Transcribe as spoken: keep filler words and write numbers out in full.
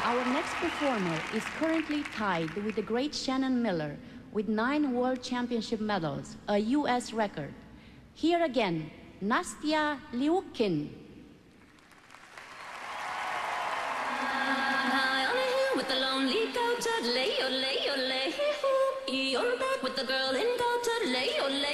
Our next performer is currently tied with the great Shannon Miller with nine World Championship medals, a U S record. Here again, Nastia Liukin. High on a hill with the lonely goat, lay, oh, lay, oh, lay, hoo. On back with the girl in goat, lay, oh, lay.